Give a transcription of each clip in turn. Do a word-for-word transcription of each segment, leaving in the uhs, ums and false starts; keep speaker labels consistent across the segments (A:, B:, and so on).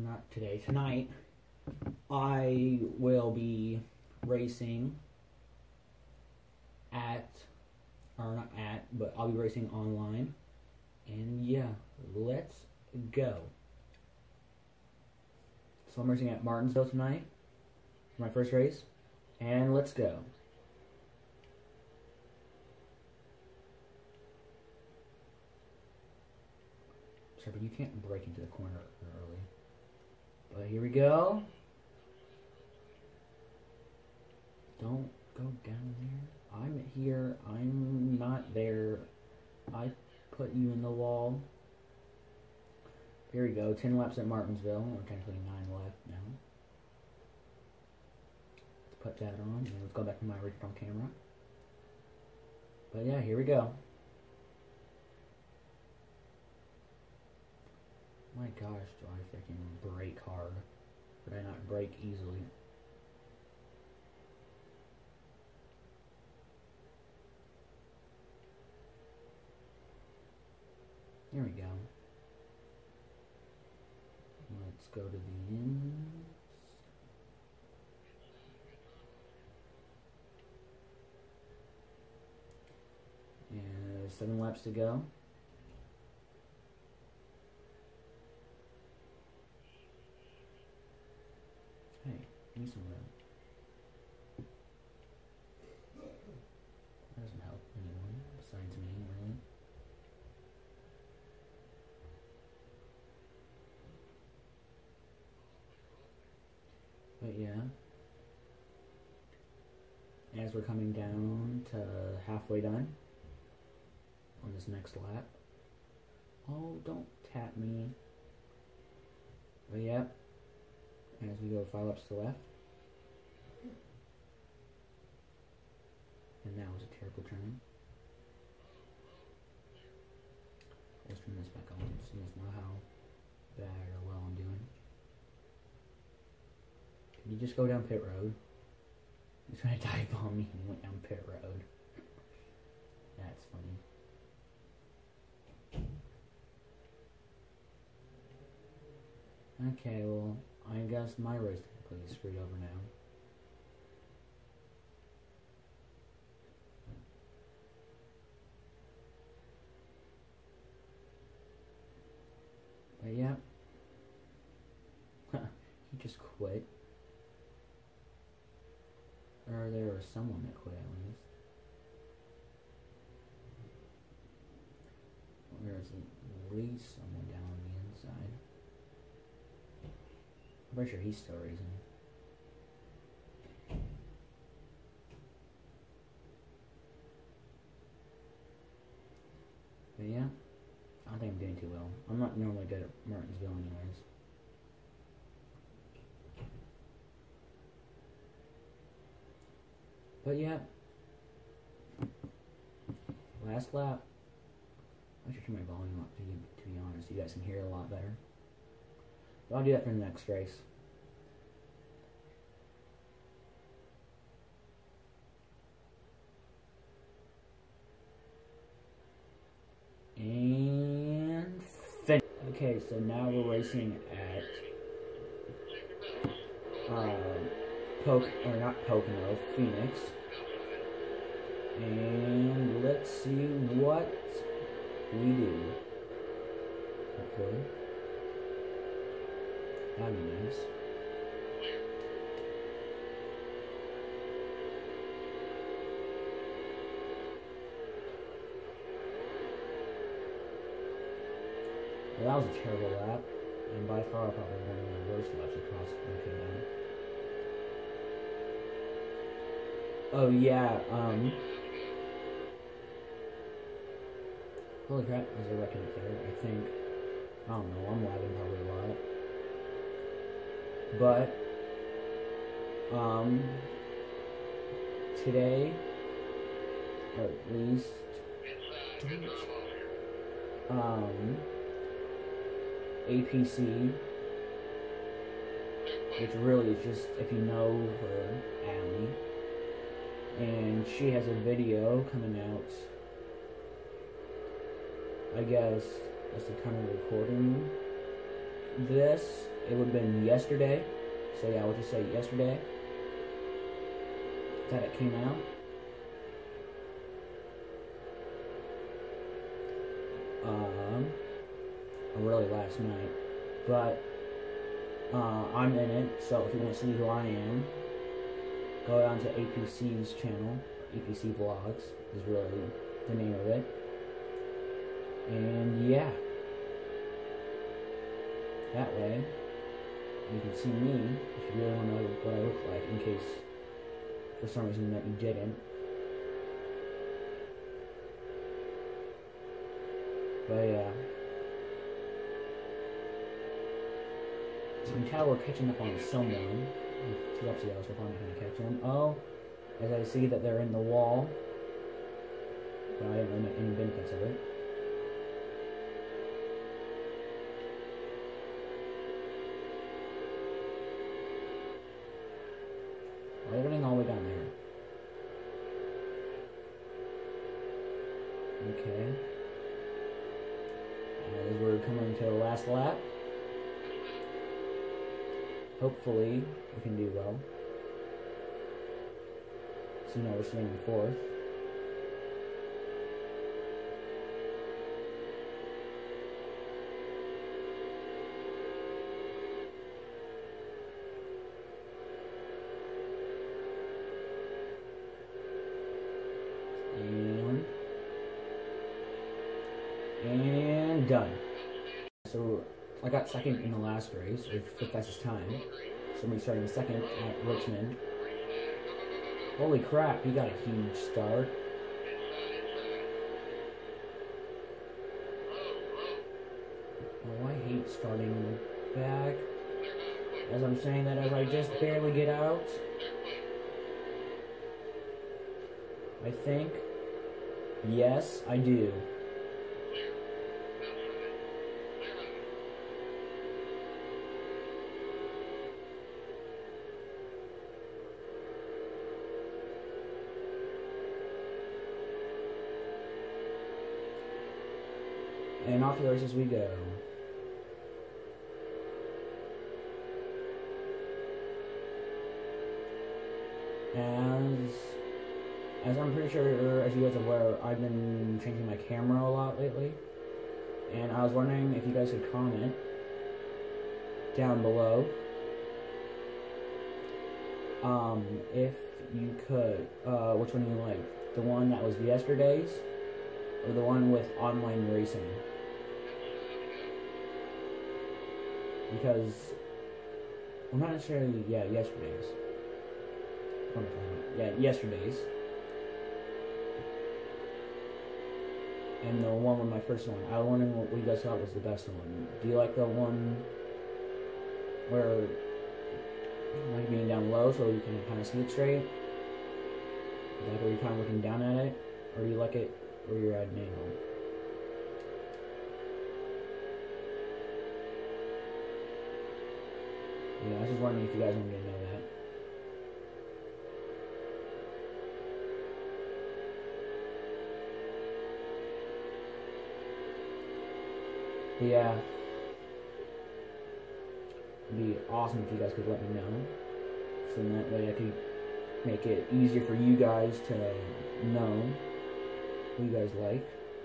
A: not today, tonight, I will be racing at, or not at, but I'll be racing online. And yeah, let's go. So I'm racing at Martinsville tonight for my first race. And let's go. Sorry, but you can't break into the corner early. But here we go. Don't go down there. I'm here. I'm not there. I put you in the wall. Here we go. Ten laps at Martinsville. Or technically nine left now. Let's put that on. And let's go back to my original camera. But yeah, here we go. My gosh, do I freaking brake hard? Did I not brake easily? Here we go. Let's go to the ends. And seven laps to go. Hey, give me some room. That doesn't help anyone besides me, really. But yeah, as we're coming down to halfway done on this next lap. Oh, don't tap me. But yeah, as we go five laps to the left. And that was a terrible turn. Let's turn this back on so you guys know how bad or well I'm doing. Can you just go down pit road? He's trying to dive bomb me and went down pit road. That's funny. Okay, well, I guess my race is completely screwed over now. But yeah. He just quit. Or there was someone that quit at least. There's at least someone down on the inside. I'm pretty sure he's still racing. But yeah, I don't think I'm doing too well. I'm not normally good at Martinsville anyways. But yeah, last lap. I should turn my volume up to be, to be honest. You guys can hear it a lot better. But I'll do that for the next race. And finish. Okay, so now we're racing at uh, Poc or not Pocono, Phoenix. And let's see what we do. Hopefully. That'd be nice. Well, that was a terrible lap, and by far probably one of the worst laps I possibly could have done. Oh yeah, um... holy crap, there's a wreck in it there, I think. I don't know, I'm lagging probably a lot. But, um, today, or at least, um, A P C, which really is just, if you know her, Allie, and she has a video coming out, I guess, that's the time of recording this, it would have been yesterday. So yeah, I'll just say yesterday that it came out. Um, or really last night, but uh, I'm in it. So if you want to see who I am, go down to A P C's channel. A P C Vlogs is really the name of it. And yeah, that way you can see me if you really want to know what I look like, in case for some reason that you didn't. But yeah, so you can tell we're catching up on someone. Two episodes ago, so we're probably not going to catch them. Oh, as I see that they're in the wall, but I don't really make any benefits of it. Why are they running all the way down there? Okay. As we're coming to the last lap, hopefully we can do well. So now we're staying fourth. And and done. So I got second in the last race, or fifth fastest time. So me starting second at Richmond. Holy crap, he got a huge start. Oh, I hate starting in the back. As I'm saying that, as I just barely get out. I think. Yes, I do. And off the races we go. As, as I'm pretty sure, as you guys are aware, I've been changing my camera a lot lately. And I was wondering if you guys could comment down below. Um, if you could, uh, which one you like? The one that was yesterday's, or the one with online racing? Because I'm not necessarily, yeah, yesterday's. Yeah, yesterday's. And the one with my first one. I was wondering what you guys thought was the best one. Do you like the one where, like, being down low so you can kind of see it straight? Like where you're kind of looking down at it? Or do you like it where you're at an angle? Yeah, I was just wondering if you guys wanted to know that. But yeah, it'd be awesome if you guys could let me know, so that way I could make it easier for you guys to know who you guys like.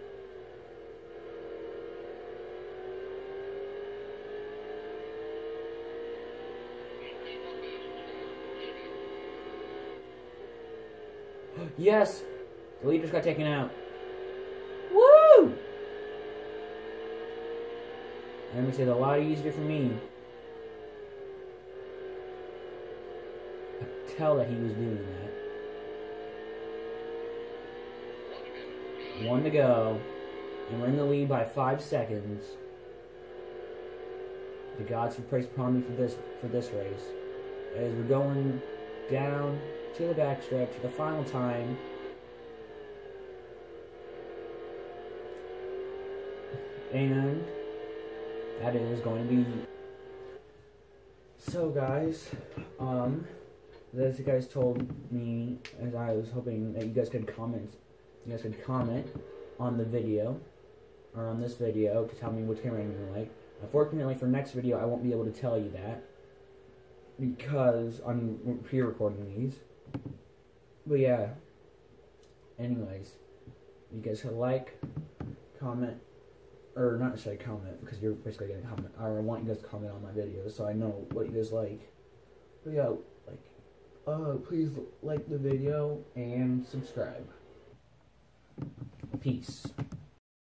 A: Yes! The leaders got taken out. Woo! That makes it a lot easier for me. I could tell that he was doing that. One to go. And we're in the lead by five seconds. The gods have praised upon me for this for this race. As we're going down to the backstretch, the final time. And that is going to be. So guys, um, as you guys told me, as I was hoping that you guys could comment, you guys could comment on the video, or on this video, to tell me which camera you like. Unfortunately, for next video, I won't be able to tell you that because I'm pre-recording these. But yeah. Anyways, you guys can like, comment, or not necessarily comment because you're basically gonna comment. I want you guys to comment on my videos so I know what you guys like. But yeah, like, uh, please like the video and subscribe. Peace.